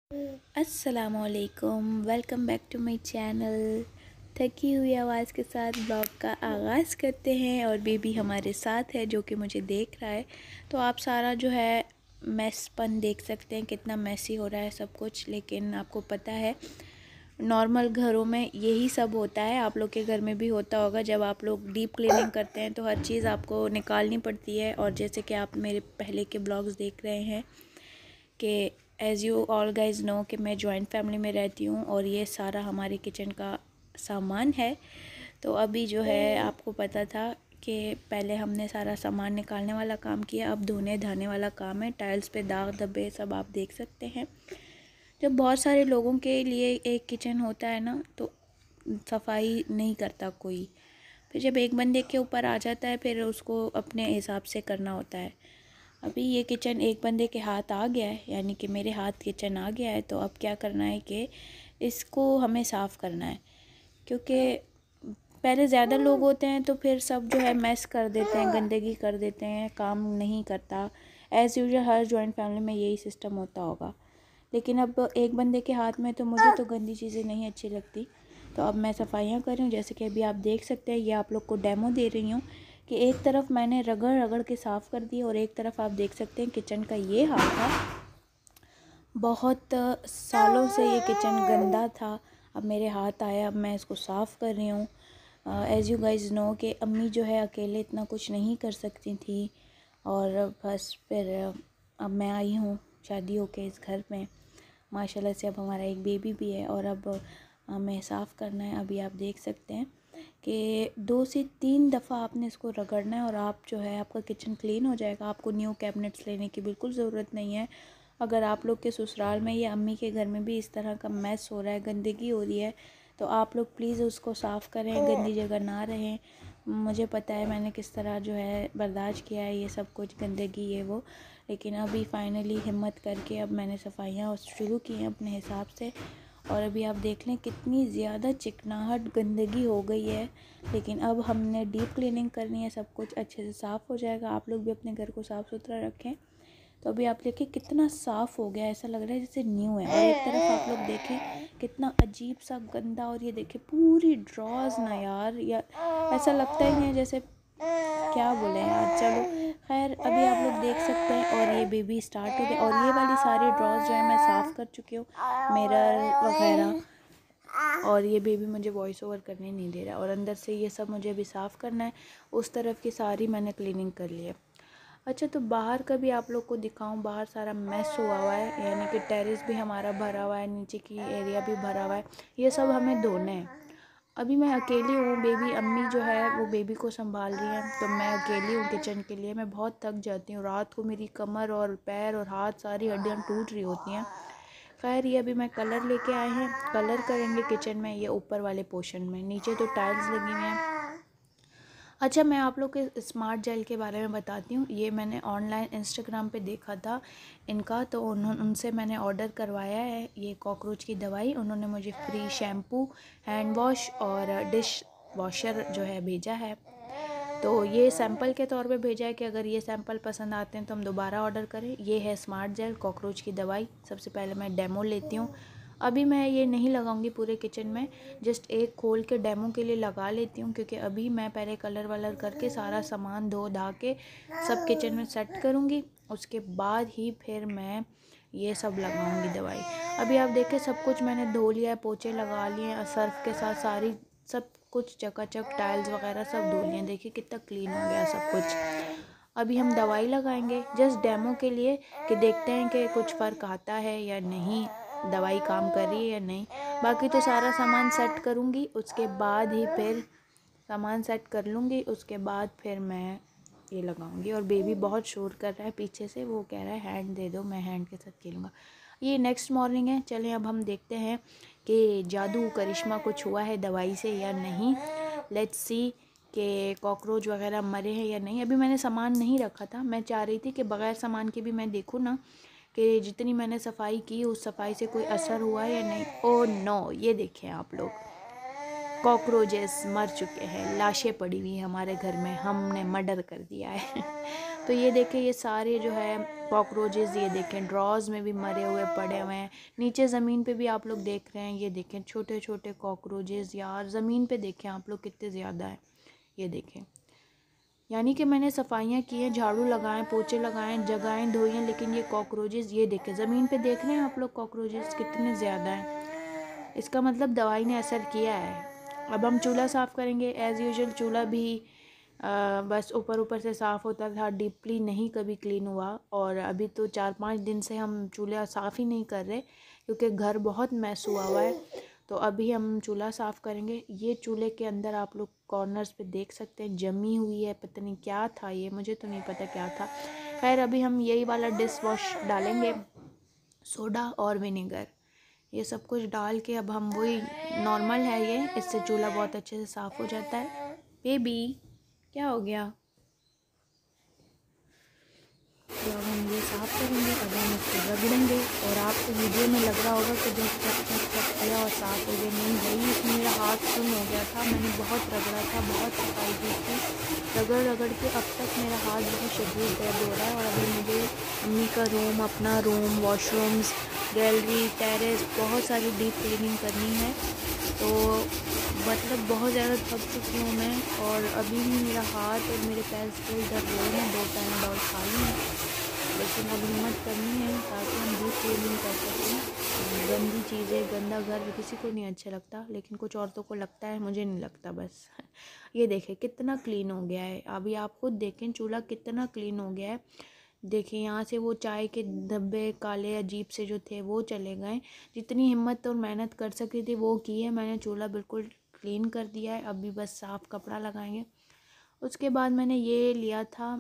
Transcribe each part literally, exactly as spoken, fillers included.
अस्सलामुअलैकुम, welcome back to my channel. थकी हुई आवाज़ के साथ ब्लॉग का आगाज़ करते हैं और बेबी हमारे साथ है जो कि मुझे देख रहा है। तो आप सारा जो है मैसपन देख सकते हैं, कितना मैसी हो रहा है सब कुछ। लेकिन आपको पता है नॉर्मल घरों में यही सब होता है, आप लोग के घर में भी होता होगा। जब आप लोग डीप क्लीनिंग करते हैं तो हर चीज़ आपको निकालनी पड़ती है। और जैसे कि आप मेरे पहले के ब्लॉग्स देख रहे हैं कि as you all guys know कि मैं जॉइंट फैमिली में रहती हूँ और ये सारा हमारे किचन का सामान है। तो अभी जो है आपको पता था कि पहले हमने सारा सामान निकालने वाला काम किया, अब धोने धाने वाला काम है। टाइल्स पे दाग धब्बे सब आप देख सकते हैं। जब बहुत सारे लोगों के लिए एक किचन होता है ना तो सफाई नहीं करता कोई, फिर जब एक बंदे के ऊपर आ जाता है फिर उसको अपने हिसाब से करना होता है। अभी ये किचन एक बंदे के हाथ आ गया है, यानी कि मेरे हाथ किचन आ गया है। तो अब क्या करना है कि इसको हमें साफ़ करना है, क्योंकि पहले ज़्यादा लोग होते हैं तो फिर सब जो है मैस कर देते हैं, गंदगी कर देते हैं, काम नहीं करता। एज़ यूजुअल हर जॉइंट फैमिली में यही सिस्टम होता होगा। लेकिन अब एक बंदे के हाथ में तो मुझे तो गंदी चीज़ें नहीं अच्छी लगती। तो अब मैं सफाइयाँ कर रही हूँ। जैसे कि अभी आप देख सकते हैं, ये आप लोग को डेमो दे रही हूँ कि एक तरफ मैंने रगड़ रगड़ के साफ़ कर दी और एक तरफ आप देख सकते हैं किचन का ये हाल था। बहुत सालों से ये किचन गंदा था, अब मेरे हाथ आया, अब मैं इसको साफ़ कर रही हूँ। एज़ यू गाइज नो कि अम्मी जो है अकेले इतना कुछ नहीं कर सकती थी और बस फिर अब मैं आई हूँ शादी होके इस घर में। माशाल्लाह से अब हमारा एक बेबी भी है और अब हमें साफ़ करना है। अभी आप देख सकते हैं कि दो से तीन दफ़ा आपने इसको रगड़ना है और आप जो है आपका किचन क्लीन हो जाएगा। आपको न्यू कैबिनेट्स लेने की बिल्कुल ज़रूरत नहीं है। अगर आप लोग के ससुराल में या अम्मी के घर में भी इस तरह का मैस हो रहा है, गंदगी हो रही है, तो आप लोग प्लीज़ उसको साफ़ करें, गंदी जगह ना रहें। मुझे पता है मैंने किस तरह जो है बर्दाश्त किया है ये सब कुछ, गंदगी ये वो। लेकिन अभी फ़ाइनली हिम्मत करके अब मैंने सफाइयाँ शुरू की हैं अपने हिसाब से। और अभी आप देख लें कितनी ज़्यादा चिकनाहट गंदगी हो गई है। लेकिन अब हमने डीप क्लीनिंग करनी है, सब कुछ अच्छे से साफ़ हो जाएगा। आप लोग भी अपने घर को साफ़ सुथरा रखें। तो अभी आप देखिए कितना साफ़ हो गया, ऐसा लग रहा है जैसे न्यू है। और एक तरफ आप लोग देखें कितना अजीब सा गंदा, और ये देखिए पूरी ड्रॉज ना यार, या ऐसा लगता ही नहीं है जैसे, क्या बोले यार। चलो खैर, अभी आप लोग देख सकते हैं और ये बेबी स्टार्ट हो गया। और ये वाली सारी ड्रॉज जो है मैं साफ़ कर चुकी हूँ, मिरर वगैरह। और ये बेबी मुझे वॉइस ओवर करने नहीं दे रहा और अंदर से ये सब मुझे अभी साफ़ करना है। उस तरफ की सारी मैंने क्लीनिंग कर ली है। अच्छा, तो बाहर का भी आप लोग को दिखाऊं। बाहर सारा मैस हुआ हुआ है, यानी कि टेरेस भी हमारा भरा हुआ है, नीचे की एरिया भी भरा हुआ है। ये सब हमें धोना है। अभी मैं अकेली हूँ, बेबी अम्मी जो है वो बेबी को संभाल रही है, तो मैं अकेली हूँ किचन के लिए। मैं बहुत थक जाती हूँ, रात को मेरी कमर और पैर और हाथ सारी हड्डियाँ टूट रही होती हैं। खैर, ये अभी मैं कलर लेके आए हैं, कलर करेंगे किचन में, ये ऊपर वाले पोर्शन में। नीचे तो टाइल्स लगी हुई हैं। अच्छा, मैं आप लोग के स्मार्ट जेल के बारे में बताती हूँ। ये मैंने ऑनलाइन इंस्टाग्राम पे देखा था इनका, तो उन्होंने उनसे मैंने ऑर्डर करवाया है ये कॉकरोच की दवाई। उन्होंने मुझे फ्री शैम्पू, हैंड वॉश और डिश वॉशर जो है भेजा है। तो ये सैंपल के तौर पे भेजा है कि अगर ये सैंपल पसंद आते हैं तो हम दोबारा ऑर्डर करें। ये है स्मार्ट जेल कॉकरोच की दवाई। सबसे पहले मैं डेमो लेती हूँ। अभी मैं ये नहीं लगाऊंगी पूरे किचन में, जस्ट एक खोल के डेमो के लिए लगा लेती हूँ, क्योंकि अभी मैं पहले कलर वलर करके सारा सामान धो धा के सब किचन में सेट करूँगी। उसके बाद ही फिर मैं ये सब लगाऊंगी दवाई। अभी आप देखें सब कुछ मैंने धो लिया है, पोछे लगा लिए हैं सर्फ के साथ, सारी सब कुछ चकाचक टाइल्स वगैरह सब धो लिए। देखिए कितना क्लीन हो गया सब कुछ। अभी हम दवाई लगाएंगे जस्ट डेमो के लिए, कि देखते हैं कि कुछ फ़र्क आता है या नहीं, दवाई काम कर रही है या नहीं। बाकी तो सारा सामान सेट करूँगी, उसके बाद ही फिर सामान सेट कर लूँगी, उसके बाद फिर मैं ये लगाऊंगी। और बेबी बहुत शोर कर रहा है पीछे से, वो कह रहा है हैंड दे दो, मैं हैंड के साथ खेलूँगा। ये नेक्स्ट मॉर्निंग है। चलें अब हम देखते हैं कि जादू करिश्मा कुछ हुआ है दवाई से या नहीं। लेट्स सी कि कॉकरोच वगैरह मरे हैं या नहीं। अभी मैंने सामान नहीं रखा था, मैं चाह रही थी कि बग़ैर सामान के भी मैं देखूँ ना कि जितनी मैंने सफाई की उस सफाई से कोई असर हुआ है या नहीं। ओ नो, ये देखें आप लोग, कॉकरोचेस मर चुके हैं, लाशें पड़ी हुई हैं हमारे घर में, हमने मर्डर कर दिया है। तो ये देखें, ये सारे जो है कॉकरोचेस, ये देखें ड्रॉज में भी मरे हुए पड़े हुए हैं, नीचे ज़मीन पे भी आप लोग देख रहे हैं। ये देखें छोटे छोटे कॉकरोचेस, यार ज़मीन पे देखें आप लोग कितने ज़्यादा हैं। ये देखें, यानी कि मैंने सफाइयाँ की हैं, झाड़ू लगाएं, पोछे लगाएं, जगहें धोई हैं, लेकिन ये कॉकरोचेस, ये देखें ज़मीन पे देख रहे हैं आप लोग कॉकरोचेस कितने ज़्यादा हैं। इसका मतलब दवाई ने असर किया है। अब हम चूल्हा साफ़ करेंगे एज़ यूजुअल। चूल्हा भी आ, बस ऊपर ऊपर से साफ़ होता था, डीपली नहीं कभी क्लीन हुआ। और अभी तो चार पाँच दिन से हम चूल्हा साफ़ ही नहीं कर रहे क्योंकि घर बहुत मैस हुआ हुआ है। तो अभी हम चूल्हा साफ़ करेंगे। ये चूल्हे के अंदर आप लोग कॉर्नर्स पे देख सकते हैं जमी हुई है, पता नहीं क्या था ये, मुझे तो नहीं पता क्या था। खैर अभी हम यही वाला डिश वॉश डालेंगे, सोडा और विनेगर, ये सब कुछ डाल के अब हम वही नॉर्मल है ये, इससे चूल्हा बहुत अच्छे से साफ़ हो जाता है। बेबी क्या हो गया? तो अब हम ये साफ़ करेंगे, अब हम इसको रगड़ेंगे। और आपको वीडियो में लग रहा होगा कि जब चक चक चक किया और साफ़ हो गया, नहीं भाई, इसमें मेरा हाथ सुन हो गया था, मैंने बहुत रगड़ा था, बहुत सफाई की थी, रगड़ रगड़ के अब तक मेरा हाथ बहुत शदीद दर्द हो रहा है। और अभी मुझे अम्मी का रूम, अपना रूम, वॉशरूम्स, गैलरी, टेरेस, बहुत सारी डीप क्लीनिंग करनी है। तो मतलब बहुत ज़्यादा थक चुकी हूँ मैं, और अभी भी मेरा हाथ और मेरे पैर स्टिल दर्द हो रहे हैं। दो टाइम दवाई खा ली है, लेकिन अब हिम्मत करनी है ताकि हम डीप क्लीनिंग कर सकें। गंदी चीज़ें, गंदा घर किसी को नहीं अच्छा लगता, लेकिन कुछ औरतों को लगता है, मुझे नहीं लगता बस। ये देखें कितना क्लीन हो गया है, अभी आप खुद देखें चूल्हा कितना क्लीन हो गया है। देखिए यहाँ से वो चाय के धब्बे काले अजीब से जो थे वो चले गए। जितनी हिम्मत और मेहनत कर सकी थी वो की है मैंने, चूल्हा बिल्कुल क्लीन कर दिया है। अभी बस साफ़ कपड़ा लगाएंगे। उसके बाद मैंने ये लिया था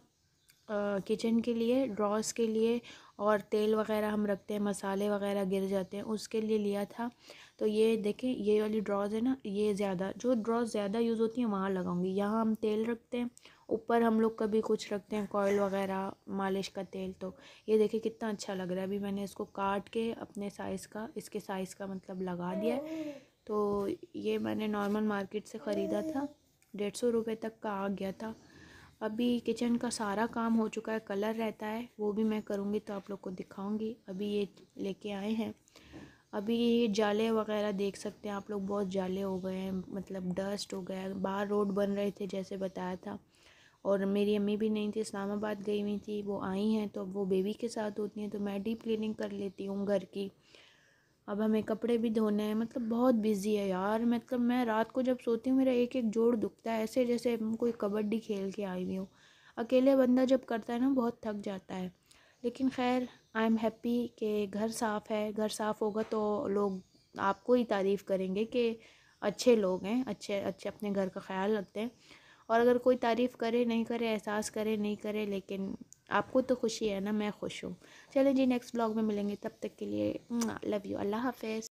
किचन के लिए, ड्रॉस के लिए, और तेल वगैरह हम रखते हैं, मसाले वगैरह गिर जाते हैं, उसके लिए लिया था। तो ये देखें, ये वाली ड्रॉज है ना, ये ज़्यादा जो ड्रॉज ज़्यादा यूज़ होती हैं वहाँ लगाऊंगी। यहाँ हम तेल रखते हैं, ऊपर हम लोग कभी कुछ रखते हैं, कॉयल वगैरह, मालिश का तेल। तो ये देखिए कितना अच्छा लग रहा है। अभी मैंने इसको काट के अपने साइज़ का, इसके साइज़ का मतलब लगा दिया। तो ये मैंने नॉर्मल मार्केट से ख़रीदा था, डेढ़ सौ रुपये तक का आ गया था। अभी किचन का सारा काम हो चुका है, कलर रहता है वो भी मैं करूँगी तो आप लोग को दिखाऊंगी। अभी ये लेके आए हैं। अभी ये जाले वगैरह देख सकते हैं आप लोग, बहुत जाले हो गए हैं, मतलब डस्ट हो गया है। बाहर रोड बन रहे थे जैसे बताया था, और मेरी अम्मी भी नहीं थी, इस्लामाबाद गई हुई थी, वो आई हैं तो वो बेबी के साथ होती हैं, तो मैं डीप क्लीनिंग कर लेती हूँ घर की। अब हमें कपड़े भी धोने हैं, मतलब बहुत बिजी है यार। मतलब मैं रात को जब सोती हूँ मेरा एक एक जोड़ दुखता है, ऐसे जैसे कोई कबड्डी खेल के आई हुई हूँ। अकेले बंदा जब करता है ना बहुत थक जाता है। लेकिन खैर आई एम हैप्पी कि घर साफ़ है। घर साफ़ होगा तो लोग आपको ही तारीफ़ करेंगे कि अच्छे लोग हैं, अच्छे अच्छे अपने घर का ख्याल रखते हैं। और अगर कोई तारीफ़ करे नहीं करे, एहसास करे नहीं करे, लेकिन आपको तो खुशी है ना, मैं खुश हूँ। चलें जी, नेक्स्ट ब्लॉग में मिलेंगे, तब तक के लिए लव यू, अल्लाह हाफ़िज़।